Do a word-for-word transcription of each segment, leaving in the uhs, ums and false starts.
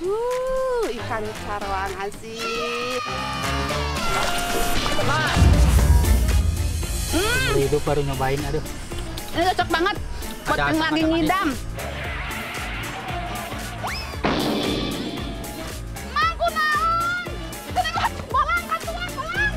Uh, ikan carawan asik. Hmm. Hidup baru nyobain, aduh. Ini cocok banget buat Ada yang lagi asam, ada ngidam. Mangku naon? Itu nih bolang kan tuan bolang.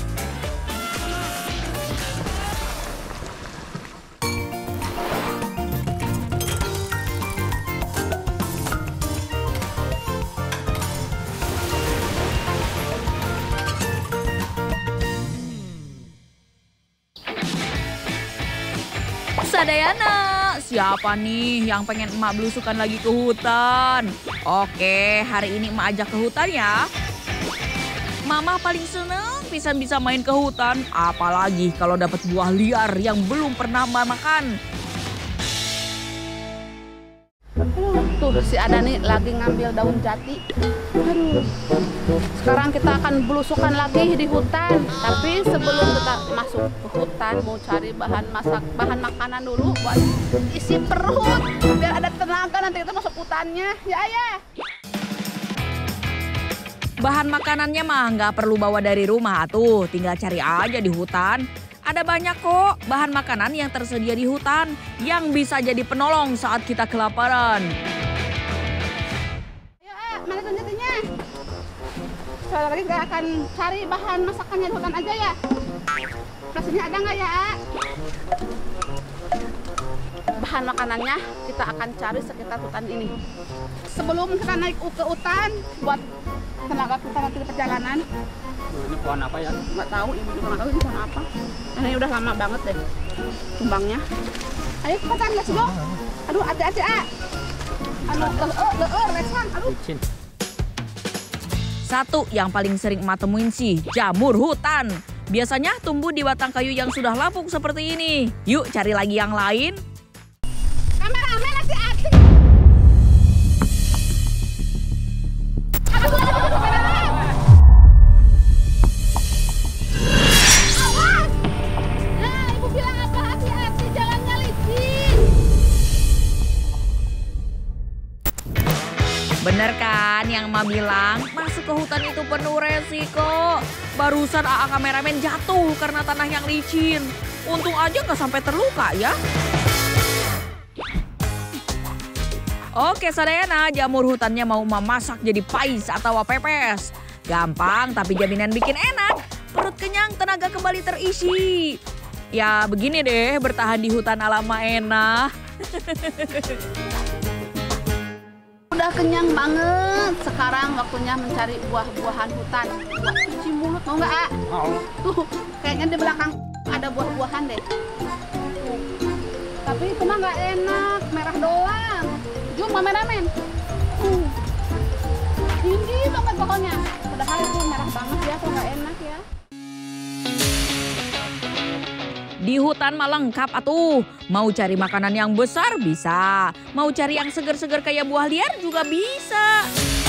Sadayana, siapa nih yang pengen emak belusukan lagi ke hutan? Oke, hari ini emak ajak ke hutan ya. Mama paling seneng pisan bisa main ke hutan, apalagi kalau dapat buah liar yang belum pernah emak makan. Tuh si Adani lagi ngambil daun jati. Aduh. Sekarang kita akan belusukan lagi di hutan. Tapi sebelum kita masuk ke hutan mau cari bahan masak, bahan makanan dulu buat isi perut biar ada tenaga nanti kita masuk hutannya. Ya ayah. Bahan makanannya mah nggak perlu bawa dari rumah tuh, tinggal cari aja di hutan. Ada banyak kok bahan makanan yang tersedia di hutan yang bisa jadi penolong saat kita kelaparan. Ayo, eh, mana daun jatinya? Soalnya lagi nggak akan cari bahan masakannya di hutan aja ya. Rasanya ada nggak ya? Bahan makanannya kita akan cari sekitar hutan ini. Sebelum kita naik ke hutan buat tenaga kita nanti di perjalanan. Ini pohon apa ya? Nggak tahu, ibu juga nggak tahu ini pohon apa. Ini udah lama banget deh tumbangnya. Ayo cepetan, let's go. Aduh, hati-hati ah. Anu, leer, leer, lesan, aduh. Licin. Satu yang paling sering emak temuin sih, jamur hutan. Biasanya tumbuh di batang kayu yang sudah lapuk seperti ini. Yuk cari lagi yang lain. Kameramen hati-hati. Aduh, aduh, aduh, kameramen. Awas. Nah, ibu bilang apa? Hati-hati, jalannya licin. Bener kan yang emak bilang, masuk ke hutan itu penuh resiko. Barusan A A kameramen jatuh karena tanah yang licin. Untung aja nggak sampai terluka ya. Oke Sadayana, jamur hutannya mau emak masak jadi pais atau pepes. Gampang tapi jaminan bikin enak. Perut kenyang, tenaga kembali terisi. Ya begini deh, bertahan di hutan ala emak enak. Udah kenyang banget. Sekarang waktunya mencari buah-buahan hutan. Buat cuci mulut, mau nggak, A? Mau. Tuh, kayaknya di belakang ada buah-buahan deh. Tuh. Tapi itu mah nggak enak, merah doang. Jum, kameramen. Uh. Tinggi banget pokoknya. Padahal itu merah banget ya, kok nggak enak ya. Di hutan mah lengkap atuh. Mau cari makanan yang besar bisa. Mau cari yang seger-seger kayak buah liar juga bisa.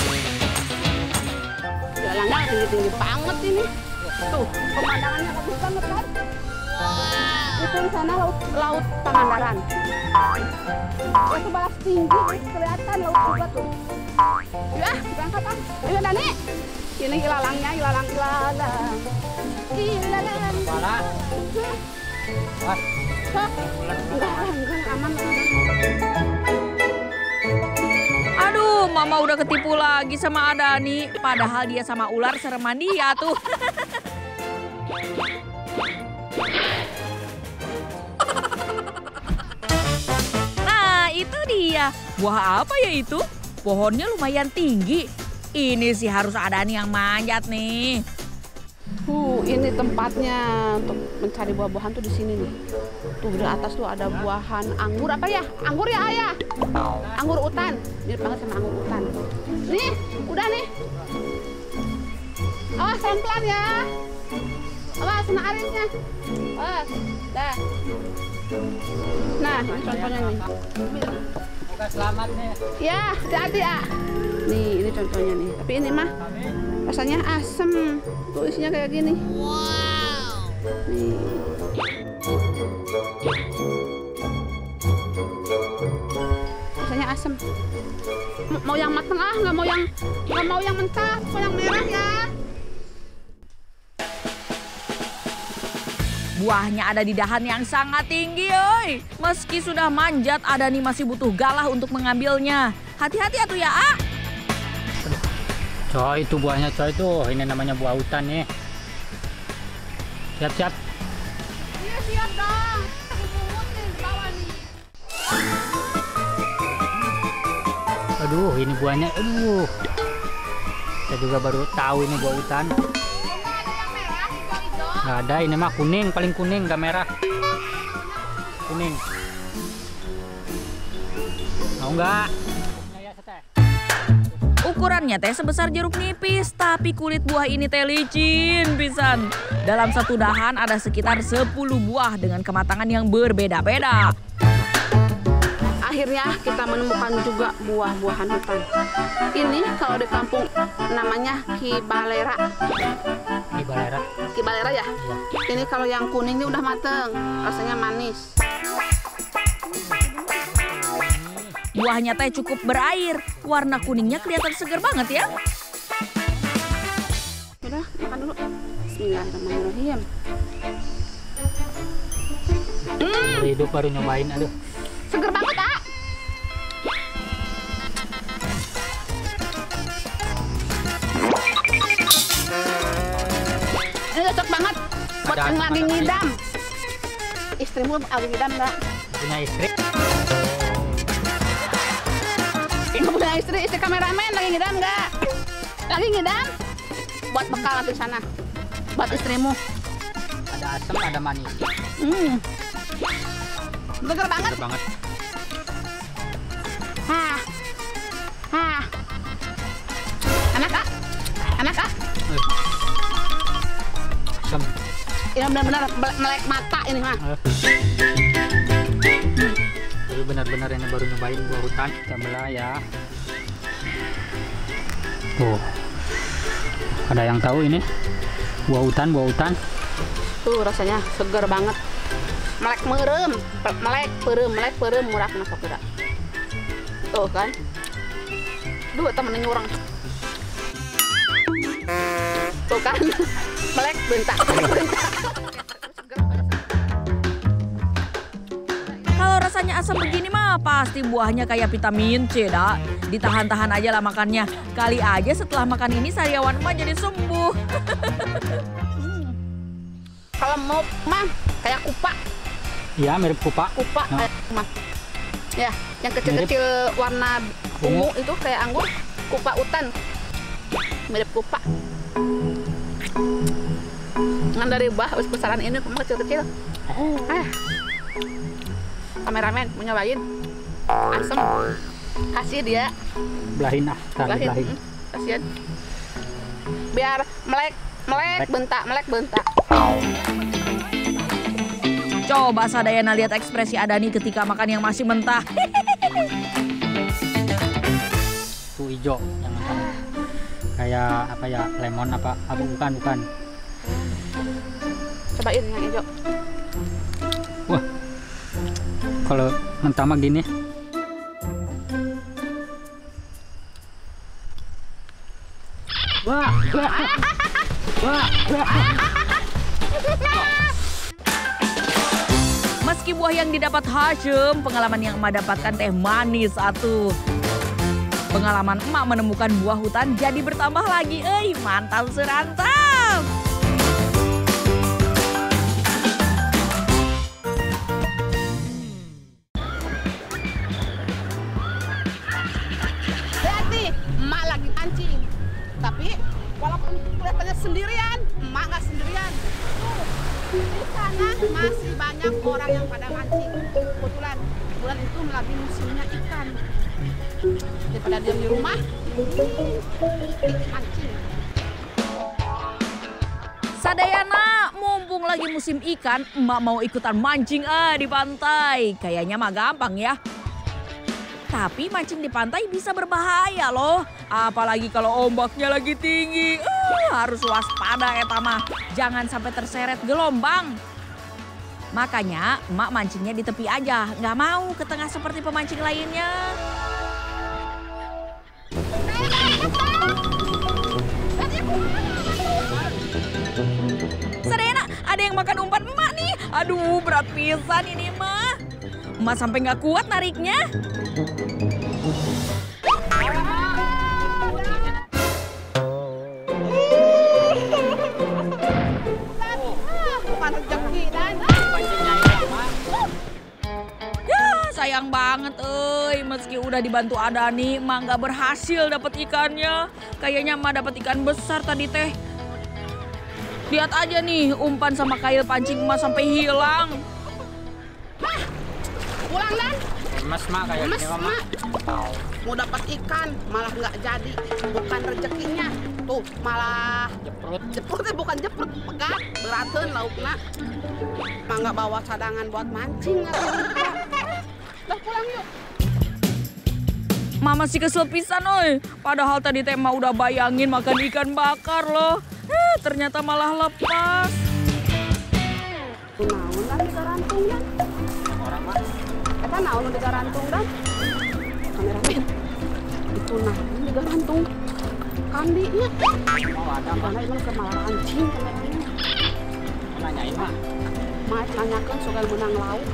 Jalannya tinggi-tinggi banget ini. Tuh, pemandangannya bagus banget kan? Itu di sana laut, laut Pangandaran. Itu balas tinggi, kelihatan laut juga tuh. Ya, berangkat ah. Ayo Dani. Ini ilalangnya, ilalang, ilalang. Ilalang. Pala. Wah. Hah? Enggak, enggak, aman, aman. Aduh, mama udah ketipu lagi sama Adani. Padahal dia sama ular sereman dia tuh. Nah, itu dia. Buah apa ya itu? Pohonnya lumayan tinggi. Ini sih harus Adani yang manjat nih. Uh, ini tempatnya untuk mencari buah-buahan tuh di sini nih. Tuh di atas tuh ada buahan anggur apa ya? Anggur ya ayah? Anggur utan. Mirip banget sama anggur utan. Nih, udah nih. Awas pelan-pelan ya. Awas kena arisnya. Awas, dah. Nah, ini contohnya nih. Semoga selamat nih. Ya, hati-hati ya. Nih, ini contohnya nih. Tapi ini mah rasanya asem. Tuh isinya kayak gini. Wow. Nih. Rasanya asem. M- Mau yang mateng ah, nggak mau yang nggak mau yang mentah, mau yang merah ya. Buahnya ada di dahan yang sangat tinggi, oi. Meski sudah manjat, Adani masih butuh galah untuk mengambilnya. Hati-hati atuh ya, A. Coy, itu buahnya coy tuh. Ini namanya buah hutan nih. Siap-siap. Iya siap dong. Aku pungut nih di bawah nih. Aduh, ini buahnya. Aduh. Saya juga baru tahu ini buah hutan. Nggak ada yang merah, hijau-hijau. Nggak ada, ini mah kuning, paling kuning, nggak merah. Kuning. Mau nggak? Ya, Teh. Ukurannya teh sebesar jeruk nipis, tapi kulit buah ini teh licin pisan. Dalam satu dahan ada sekitar sepuluh buah dengan kematangan yang berbeda-beda. Akhirnya kita menemukan juga buah-buahan hutan. Ini kalau di kampung namanya kibalera. Di balera. Kibalera ya? Ini kalau yang kuning ini udah mateng, rasanya manis. Buahnya teh cukup berair, warna kuningnya kelihatan segar banget ya. Udah, makan dulu. Bismillahirrahmanirrahim. Hmm. Hidup baru nyobain, aduh. Seger banget, ah. Ini cocok banget buat Ada yang apa lagi tadi? ngidam. Istrimu lagi ngidam nggak? Punya istri. Kamu punya istri, istri kameramen lagi ngidam nggak? Lagi ngidam? Buat bekal nanti sana. Buat istrimu. Ada asam, ada manis. Hmm. Seger banget. Seger banget. Hah. Hah. Enak, Kak? Enak, Kak? Eh. Asam. Ini benar-benar mele- melek mata ini mah. Eh. Tapi benar-benar ini baru nyobain buah hutan. Kita belah ya. Tuh. Ada yang tahu ini? Buah hutan, buah hutan. Tuh rasanya seger banget. Melek merem, Pe- melek perem, melek perem murah kena sakura. Tuh kan. Duh, temen nyurang. Tuh kan. Melek bentak, melek bentak. Kalau rasanya asam begini mah pasti buahnya kayak vitamin C, dah. Ditahan-tahan aja lah makannya. Kali aja setelah makan ini sariawan mah jadi sembuh. Kalau mau mah kayak kupa, Iya, mirip kupa. kupa Nah. kayak mah. Ya, yang kecil-kecil warna ungu itu kayak anggur, kupa hutan. Mirip kupa. Ngan dari bah besaran ini cuma kecil-kecil. Ah. Kameramen mau nyobain. Asem. Kasih dia. Belahin ah, taruh Belahin. belahin. Hmm, kasihan. Biar melek, melek Melek. bentak, melek bentak. Coba Sadayana lihat ekspresi Adani ketika makan yang masih mentah. Tuh hijau yang makan. Kayak apa ya? Lemon apa? Apa bukan, bukan. Cobain yang hijau. Wah. Kalau mentah mah gini. Wah, wah. Wah, wah. Meski buah yang didapat Hashim, pengalaman yang emak dapatkan teh manis atuh. Pengalaman emak menemukan buah hutan jadi bertambah lagi, euy, mantap serantap. Lihat nih, emak lagi pancing. Tapi walaupun kelihatannya sendirian, emak nggak sendirian. Tuh, di sana masih banyak orang yang pada mancing. Kebetulan bulan itu lagi musimnya ikan. Daripada diam di rumah, mancing. Sadayana, mumpung lagi musim ikan, emak mau ikutan mancing ah di pantai. Kayaknya mah gampang ya. Tapi mancing di pantai bisa berbahaya loh. Apalagi kalau ombaknya lagi tinggi. Uh, harus waspada eta mah. Jangan sampai terseret gelombang. Makanya emak mancingnya di tepi aja, nggak mau ke tengah seperti pemancing lainnya. Serena, ada yang makan umpan emak nih. Aduh, berat pisan ini mah. Emak sampai nggak kuat nariknya. Bukan rezeki dan. Ya, sayang banget euy, meski udah dibantu Adani, emak nggak berhasil dapet ikannya. Kayaknya emak dapet ikan besar tadi teh. Lihat aja nih, umpan sama kail pancing emak sampai hilang. Pulang dan. Mas mak kayak Mas, gini mah. mak. Mau dapat ikan malah nggak jadi. Bukan rezekinya. Tuh malah Jeprut. jeprutnya bukan jeprut, pegat, beraten laukna. Mah nggak bawa cadangan buat mancing atau lupa. Udah pulang yuk. Mama masih kesel pisan oi. Padahal tadi teh emak udah bayangin makan ikan bakar loh. Eh, ternyata malah lepas. Tuh naon dan digarantung dan. Orang mah. Eta naon digarantung dan. Kameramen. Itu naon digarantung. Kandinya. Mau ada mah. Karena itu kemalah anjing kameranya. Nanyain mah. Mas nanyakan soal menang lauk.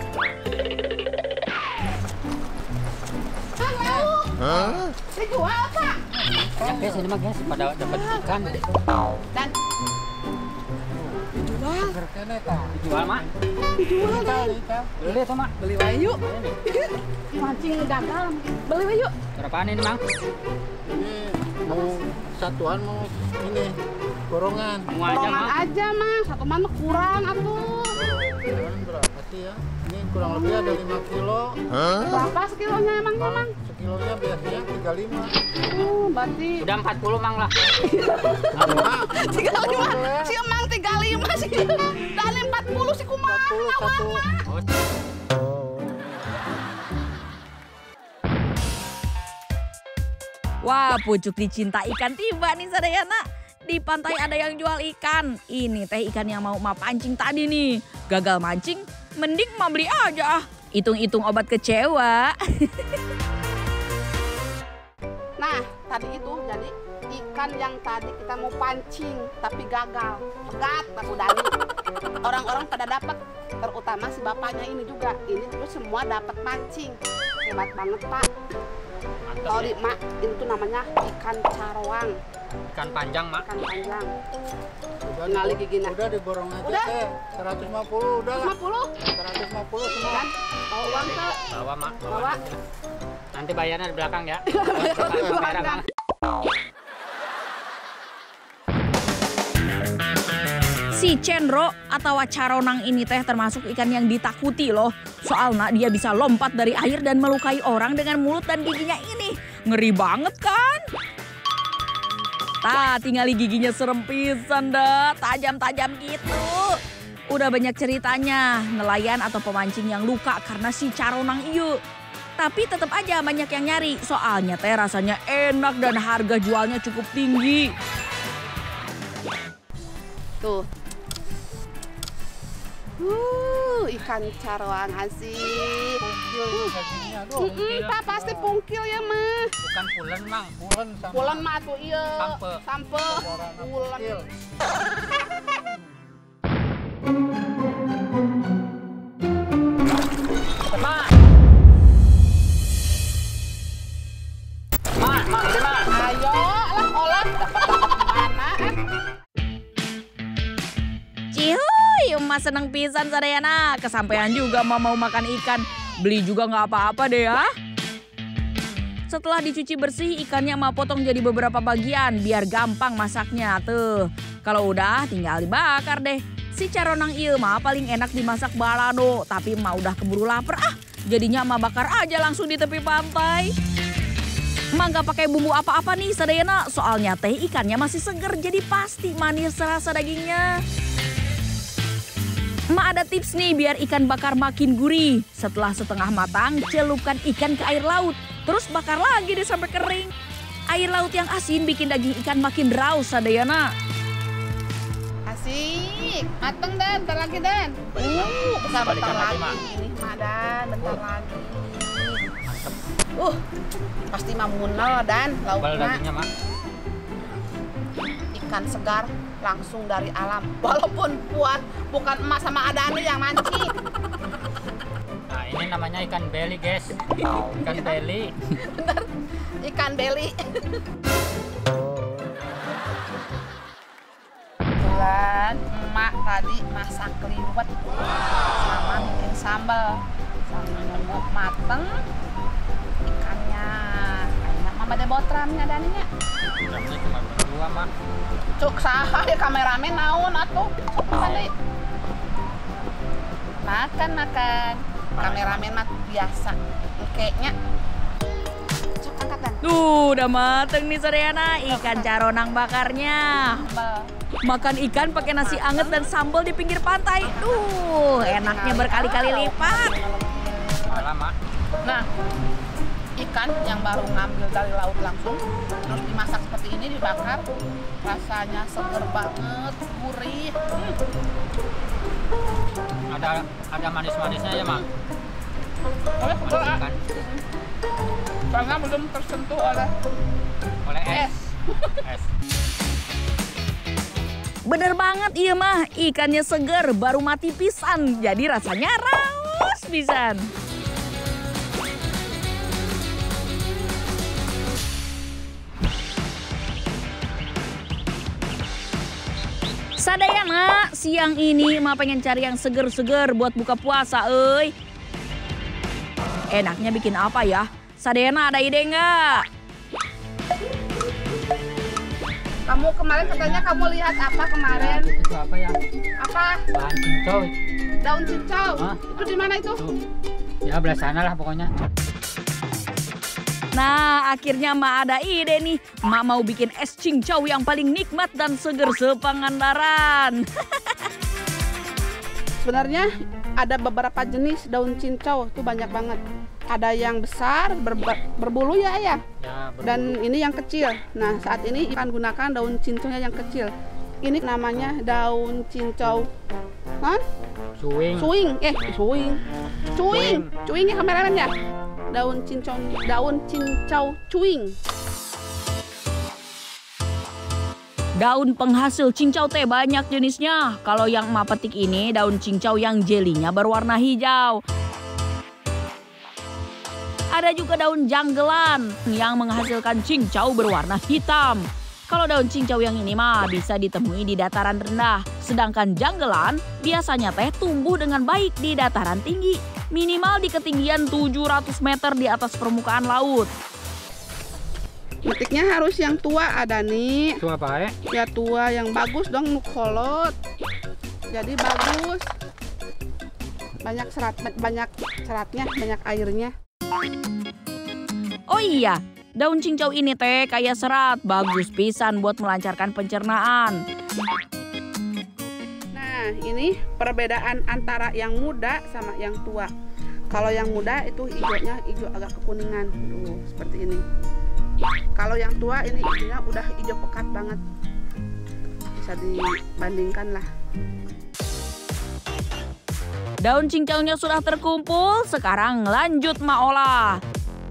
Kang lauk. Hah? Dijual Pak. Nyampe sini mah guys, pada dapat ikan. Dan dijual. Berkene tah. Dijual mak. Dijual dan. Beli tuh mak. Beli wae yuk. Mancing gagal. Beli wae yuk. Berapaan ini mang? Ini mau satuan mau ini gorongan. Mau aja Potongan mak. aja mah. Satu mana kurang atuh. Gorongan berapa sih ya? Ini kurang lebih ada lima kilo. Berapa sekilonya emangnya mang? Sekilonya biasanya tiga puluh lima. Oh, berarti Udah empat puluh mang lah. tiga puluh lima. Si emang tiga puluh lima sih. Dari empat puluh si kumaha. empat puluh satu. Wah, pucuk dicinta ikan tiba nih Sadayana. Di pantai ada yang jual ikan. Ini teh ikan yang mau emak pancing tadi nih. Gagal mancing, mending emak beli aja ah. Hitung-hitung obat kecewa. Nah, tadi itu jadi ikan yang tadi kita mau pancing tapi gagal. Pegat aku Dani. Orang-orang pada dapat, terutama si bapaknya ini juga. Ini terus semua dapat mancing. Hebat banget, Pak. Kalau di mak itu namanya ikan caroang, Ikan panjang mak. ikan panjang. Udah Ngali di- giginya. Udah diborong aja Udah. teh. seratus lima puluh udah lah. lima puluh seratus lima puluh semua. kan? Bawa uang ke Bawa mak. bawa. Nanti bayarnya di belakang ya. Kamera mang. Si Cendro atau caronang ini teh termasuk ikan yang ditakuti loh. Soalnya dia bisa lompat dari air dan melukai orang dengan mulut dan giginya ini. Ngeri banget kan? Tah, tinggal giginya serem pisan dah, tajam-tajam gitu. Udah banyak ceritanya, nelayan atau pemancing yang luka karena si caronang iyo. Tapi tetap aja banyak yang nyari, soalnya teh rasanya enak dan harga jualnya cukup tinggi. Tuh. Uh, ikan caroang asik. Pungkil dagingnya tuh. Mm-mm, Pak pasti pungkil ya mah. Bukan pulen mang. Pulen sama Pulen mah tuh iya. Sampe. Sampe. Warna Pulen. pungkil. Mak. Mak, mak, ini mak. Ayo lah olah dapat mana eh. Cihuy, emak seneng pisan Sadayana. Kesampaian juga emak mau makan ikan. Beli juga nggak apa-apa deh ya. Setelah dicuci bersih, ikannya emak potong jadi beberapa bagian biar gampang masaknya tuh. Kalau udah tinggal dibakar deh. Si caronang ieu mah paling enak dimasak balado, tapi emak udah keburu lapar ah. Jadinya emak bakar aja langsung di tepi pantai. Emak nggak pakai bumbu apa-apa nih Sadayana, soalnya teh ikannya masih seger jadi pasti manis rasa dagingnya. Emak ada tips nih biar ikan bakar makin gurih. Setelah setengah matang, celupkan ikan ke air laut. Terus bakar lagi deh sampai kering. Air laut yang asin bikin daging ikan makin raus Sadayana. Asik. Mateng Dan, bentar lagi Dan. Uh, bentar, bentar Balikan lagi, lagi. Mak. Ini mah Dan, bentar lagi. Uh, pasti mah munel Dan, Tebal lauknya. dagingnya, Mak. Ikan segar langsung dari alam. Walaupun buat bukan emak sama Adani yang mancing. Nah, ini namanya ikan beli, guys. Ikan beli. Bener, ikan beli. Kebetulan emak tadi masak liwet sama bikin sambal. Sambil nunggu mateng ikannya. Kayaknya mama ada botramnya Daninya. Tapi cuma berdua, Mak. Cuk saha ya kameramen naon atuh. Makan deui. Makan makan. Kameramen mah biasa. Kayaknya. Cuk angkat Dan. Tuh, udah mateng nih Sadeana, ikan caronang bakarnya. Sambal. Makan ikan pakai nasi anget dan sambal di pinggir pantai. Tuh, enaknya berkali-kali lipat. Malah, Mak. Nah, ikan yang baru ngambil dari laut langsung terus dimasak seperti ini, dibakar, rasanya seger banget, gurih. Hmm. Ada ada manis-manisnya ya, Mak. Oleh seger, Manis ah. ikan. Karena belum tersentuh oleh Oleh es. es. Es. Bener banget iya mah, ikannya seger baru mati pisan, jadi rasanya raus pisan. Sadayana, siang ini mah pengen cari yang seger-seger buat buka puasa, euy. Enaknya bikin apa ya? Sadayana ada ide nggak? Kamu kemarin katanya kamu lihat apa kemarin? Itu apa ya? Apa? Bahan cincau. Daun cincau. Hah? Itu di mana itu? Tuh. Ya belah sana lah pokoknya. Nah, akhirnya Mak ada ide nih. Mak mau bikin es cincau yang paling nikmat dan seger sepangandaran. Sebenarnya ada beberapa jenis daun cincau, tuh banyak banget. Ada yang besar, ber- berbulu ya ayah. Ya, berbulu. Dan ini yang kecil. Nah, saat ini akan gunakan daun cincaunya yang kecil. Ini namanya daun cincau. Kan? Suing. Suing, eh suing. Cuing. Cuing ya kameramen ya. Daun cincau, daun cincau cuing. Daun penghasil cincau teh banyak jenisnya. Kalau yang emak petik ini daun cincau yang jelinya berwarna hijau. Ada juga daun janggelan yang menghasilkan cincau berwarna hitam. Kalau daun cincau yang ini mah bisa ditemui di dataran rendah. Sedangkan janggelan biasanya teh tumbuh dengan baik di dataran tinggi. Minimal di ketinggian tujuh ratus meter di atas permukaan laut. Metiknya harus yang tua ada nih. Itu apa ya? Ya tua yang bagus dong nukolot. Jadi bagus. Banyak serat, banyak seratnya, banyak airnya. Oh iya, daun cincau ini teh kaya serat, bagus pisan buat melancarkan pencernaan. Nah, ini perbedaan antara yang muda sama yang tua. Kalau yang muda itu hijaunya hijau agak kekuningan, tuh seperti ini. Kalau yang tua ini hijaunya udah hijau pekat banget. Bisa dibandingkan lah. Daun cincaunya sudah terkumpul, sekarang lanjut Mak olah.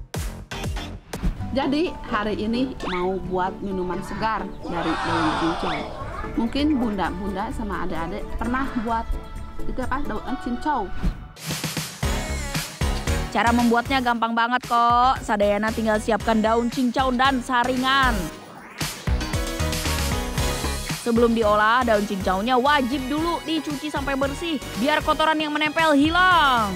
Jadi hari ini mau buat minuman segar dari daun cincau. Mungkin bunda-bunda sama adik-adik pernah buat itu apa daun cincau. Cara membuatnya gampang banget kok. Sadayana tinggal siapkan daun cincau dan saringan. Sebelum diolah, daun cincaunya wajib dulu dicuci sampai bersih biar kotoran yang menempel hilang.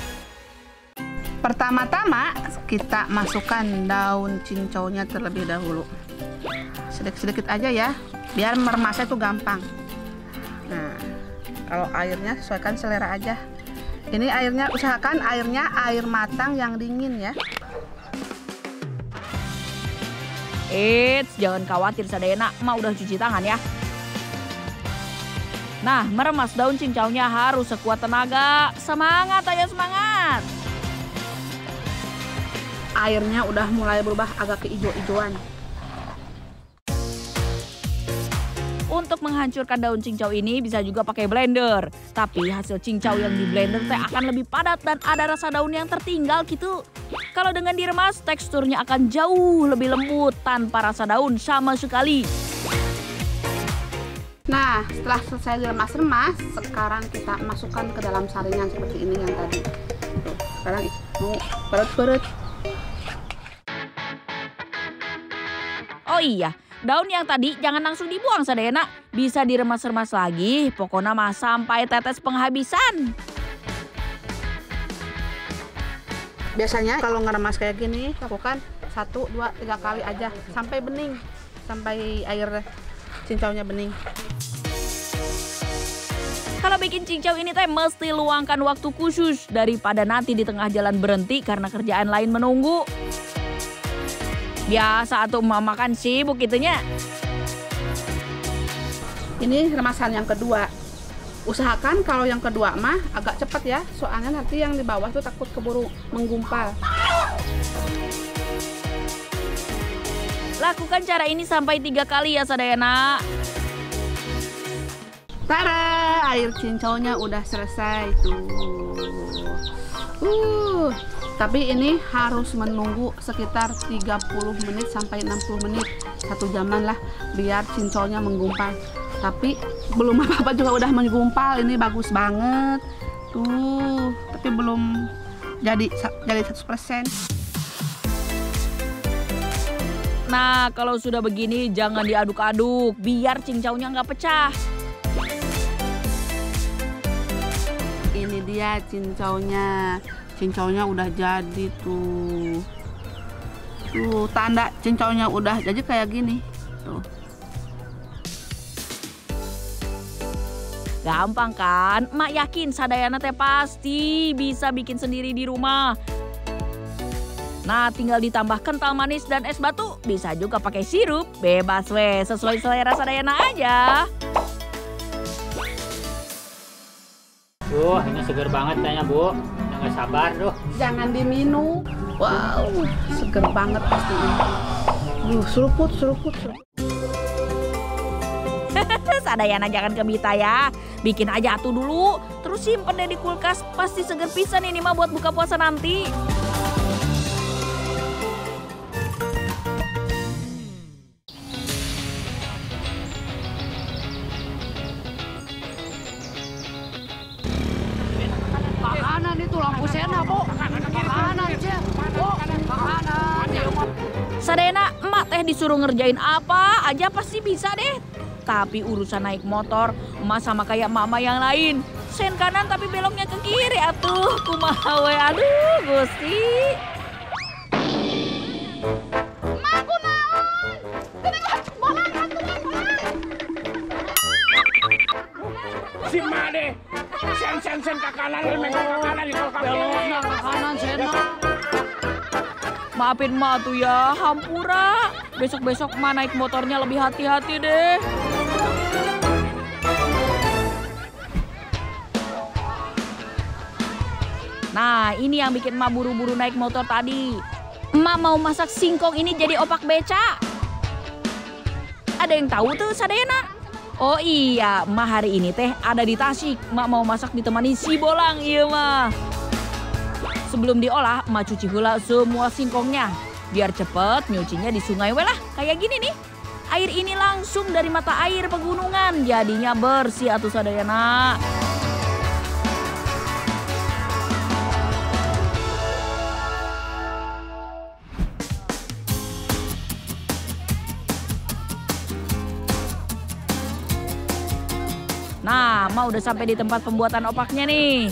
Pertama-tama kita masukkan daun cincaunya terlebih dahulu. Sedikit-sedikit aja ya, biar meremasnya tuh gampang. Nah, kalau airnya sesuaikan selera aja. Ini airnya, usahakan airnya air matang yang dingin ya. Eits, jangan khawatir Sadayana, Mak udah cuci tangan ya. Nah, meremas daun cincaunya harus sekuat tenaga. Semangat, ayo semangat! Airnya udah mulai berubah agak keijo-ijoan. Untuk untuk menghancurkan daun cincau ini bisa juga pakai blender. Tapi hasil cincau yang di blender teh akan lebih padat dan ada rasa daun yang tertinggal gitu. Kalau dengan diremas, teksturnya akan jauh lebih lembut tanpa rasa daun sama sekali. Nah, setelah selesai diremas-remas, sekarang kita masukkan ke dalam saringan seperti ini yang tadi. Tuh, sekarang mau perut-perut. Oh iya, daun yang tadi jangan langsung dibuang sadayana. Bisa diremas-remas lagi, pokoknya mah sampai tetes penghabisan. Biasanya kalau ngeremas kayak gini, lakukan satu, dua, tiga kali aja sampai bening, sampai air cincaunya bening. Kalau bikin cincau ini teh mesti luangkan waktu khusus daripada nanti di tengah jalan berhenti karena kerjaan lain menunggu. Biasa atuh emak makan sibuk gitunya. Ini remasan yang kedua. Usahakan kalau yang kedua mah agak cepat ya, soalnya nanti yang di bawah tuh takut keburu menggumpal. Lakukan cara ini sampai tiga kali ya sadayana. Tada, air cincaunya udah selesai tuh. Uh, tapi ini harus menunggu sekitar tiga puluh menit sampai enam puluh menit. Satu jaman lah biar cincaunya menggumpal. Tapi belum apa-apa juga udah menggumpal. Ini bagus banget. Tuh, tapi belum jadi jadi seratus persen. Nah, kalau sudah begini jangan diaduk-aduk biar cincaunya nggak pecah. Ini dia cincaunya. Cincaunya udah jadi tuh. Tuh, tanda cincaunya udah jadi kayak gini. Tuh. Gampang kan? Mak yakin sadayana teh pasti bisa bikin sendiri di rumah. Nah, tinggal ditambah kental manis dan es batu. Bisa juga pakai sirup. Bebas weh, sesuai selera sadayana aja. Duh, ini seger banget kayaknya, Bu. Udah nggak sabar, duh. Jangan diminum. Wow, seger banget pasti ini. Duh, seruput, seruput, seruput. Sadayana jangan kebita ya. Bikin aja atuh dulu. Terus simpen deh di kulkas. Pasti seger pisan ini mah buat buka puasa nanti. Makanan itu lampu sena, Bu. Makanan, Cek. Bu, makanan. Sadayana, emak teh disuruh ngerjain apa aja pasti bisa deh. Tapi urusan naik motor, emak sama kayak mama yang lain. Sen kanan tapi beloknya ke kiri atuh. Kumaha we, aduh Gusti. Mak, kunaon? Kenapa bolang atuh bolang? Si Made, sen sen sen ke kanan, megang ke kanan, kalau ke Beloknya ke kanan, Sena. Maafin emak tuh ya, hampura. Besok-besok emak naik motornya lebih hati-hati deh. Nah, ini yang bikin emak buru-buru naik motor tadi. Emak mau masak singkong ini jadi opak beca. Ada yang tahu tuh sadayana? Oh iya, emak hari ini teh ada di Tasik. Emak mau masak ditemani si Bolang, iya mah. Sebelum diolah, emak cuci heula semua singkongnya. Biar cepet nyucinya di sungai we lah, kayak gini nih. Air ini langsung dari mata air pegunungan, jadinya bersih atuh sadayana. Nah, emak udah sampai di tempat pembuatan opaknya nih.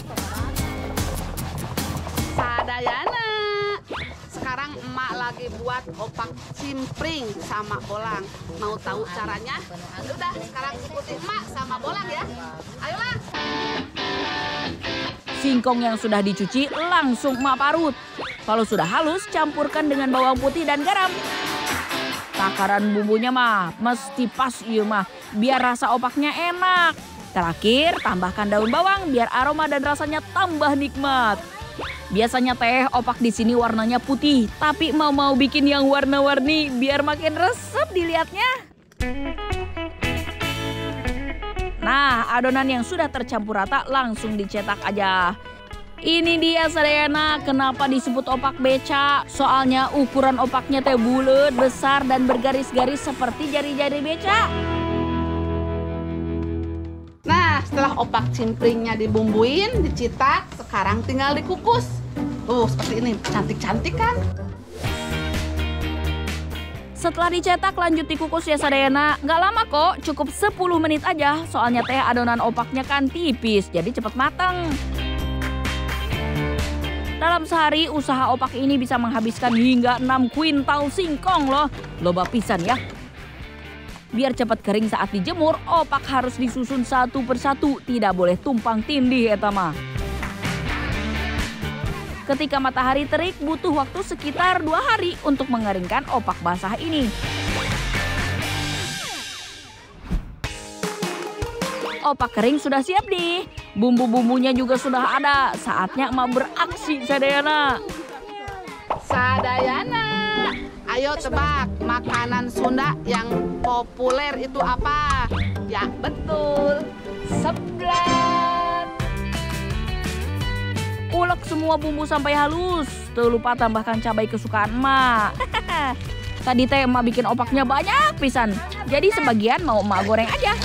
Sadayana. Sekarang emak lagi buat opak cimpring sama bolang. Mau tahu caranya? Udah, sekarang ikuti emak sama bolang ya. Ayolah. Singkong yang sudah dicuci langsung emak parut. Kalau sudah halus, campurkan dengan bawang putih dan garam. Takaran bumbunya mah mesti pas iya mah, biar rasa opaknya enak. Terakhir, tambahkan daun bawang biar aroma dan rasanya tambah nikmat. Biasanya teh opak di sini warnanya putih, tapi mau-mau bikin yang warna-warni biar makin resep dilihatnya. Nah, adonan yang sudah tercampur rata langsung dicetak aja. Ini dia sadayana kenapa disebut opak beca. Soalnya ukuran opaknya teh bulet, besar dan bergaris-garis seperti jari-jari beca. Nah, setelah opak cimpringnya dibumbuin, dicitak, sekarang tinggal dikukus. Tuh, seperti ini. Cantik-cantik kan? Setelah dicetak lanjut dikukus ya sadayana. Nggak lama kok, cukup sepuluh menit aja. Soalnya teh adonan opaknya kan tipis, jadi cepet matang. Dalam sehari usaha opak ini bisa menghabiskan hingga enam kuintal singkong loh. Loba pisan ya. Biar cepat kering saat dijemur, opak harus disusun satu persatu. Tidak boleh tumpang tindih eta mah. Ketika matahari terik butuh waktu sekitar dua hari untuk mengeringkan opak basah ini. Opak kering sudah siap nih. Bumbu-bumbunya juga sudah ada. Saatnya emak beraksi sadayana. Sadayana, ayo tebak makanan Sunda yang populer itu apa? Ya betul, seblak. Ulek semua bumbu sampai halus. Tuh lupa tambahkan cabai kesukaan emak. Tadi teh emak bikin opaknya banyak pisan. Jadi sebagian mau emak goreng aja.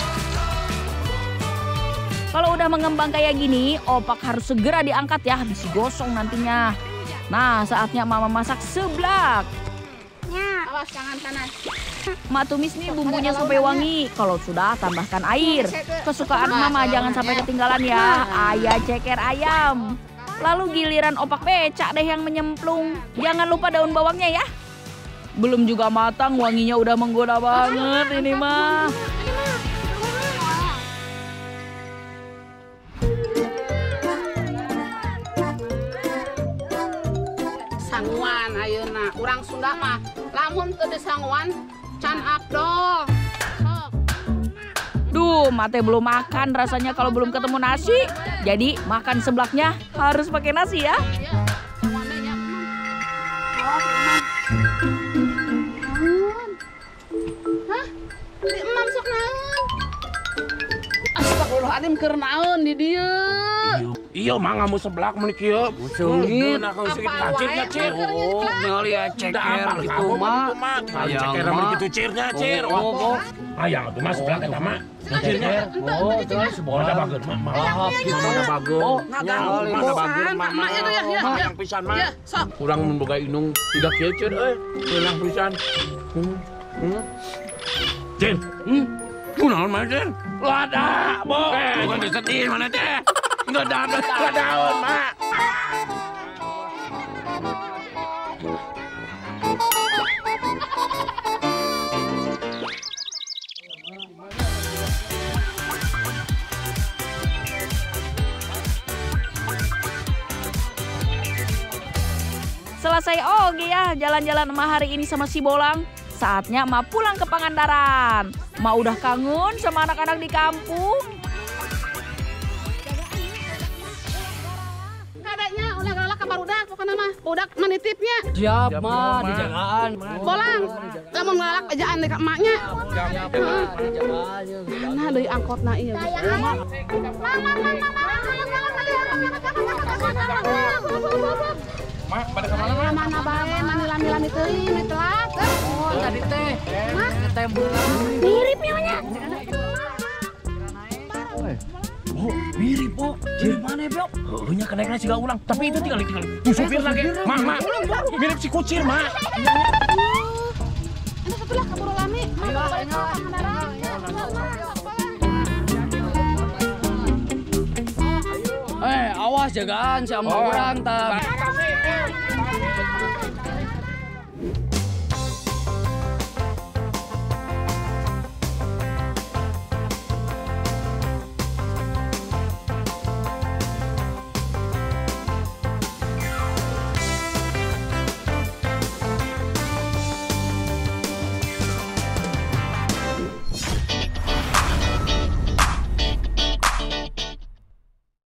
Kalau udah mengembang kayak gini, opak harus segera diangkat ya, bisa gosong nantinya. Nah, saatnya emak memasak seblak. Awas jangan panas. Emak tumis nih bumbunya sampai wangi. Kalau sudah tambahkan air. Kesukaan mama jangan sampai ketinggalan ya. Ayah ceker ayam. Lalu giliran opak becak deh yang menyemplung. Jangan lupa daun bawangnya ya. Belum juga matang, wanginya udah menggoda banget ini mah. Sangwan ayeuna, urang Sunda mah lamun teu disangwan can afdol. Sok. Duh, mate belum makan rasanya kalau belum ketemu nasi. Jadi makan seblaknya harus pakai nasi ya. Iya, sangwannya ya. Oh, Imam. Naon? Hah? Di Imam sok naon? Astagfirullahaladzim keur naon di dieu? Iya, mah ngamu seblak meuli kieu. Sungit. Nah, kalau sedikit Apa kacirnya, wae Cir. keur Oh, nyeklat? nyali ya ceker gitu mah. Ceker Sayang, mah Mak. gitu cirnya, Cir. Oh, oh. Ayang tuh mas seblak eta mah. Cirnya. Oh, terus Oh, ada bageun mah. Maaf gitu. Ada bageun. Oh, Nyali mah ada bageun mah. Mak, ya, ya, ya, Mah ya. yang pisan mah. Ya, sok. Kurang memboga inung tidak kieu Cir euy. Kurang pisan. Hmm. Hmm. Cir. Hmm. Kunaon mah Cir? Lada, Bo. Eh, bukan disedih mana teh. Enggak ada, enggak daun, Mak. Selesai oke ya jalan-jalan emak hari ini sama si Bolang. Saatnya emak pulang ke Pangandaran. Emak udah kangen sama anak-anak di kampung. Kadanya ulah galak ka barudak pokona mah. Budak menitipnya. Siap, mah, dijagaan. Bolang, lamun galak ejaan deuk ka emaknya. Heeh. Mana deui angkotna ieu? Mama, Mak, pada kemana, Mak? mana bae, mana lami-lami teuing, we telat. Oh, tadi teh. Ketembung. Miripnya nya. Oh, mirip, Po. Mirip mana, Bro? Oh, nya kenaikna siga ulang. Tapi itu tinggal tinggal ku supir lagi. Mak, Mak. Mirip si kucir, Mak. Ini sebelah kabur lami. Ayo, ayo. Eh, awas jagaan si ama urang tah.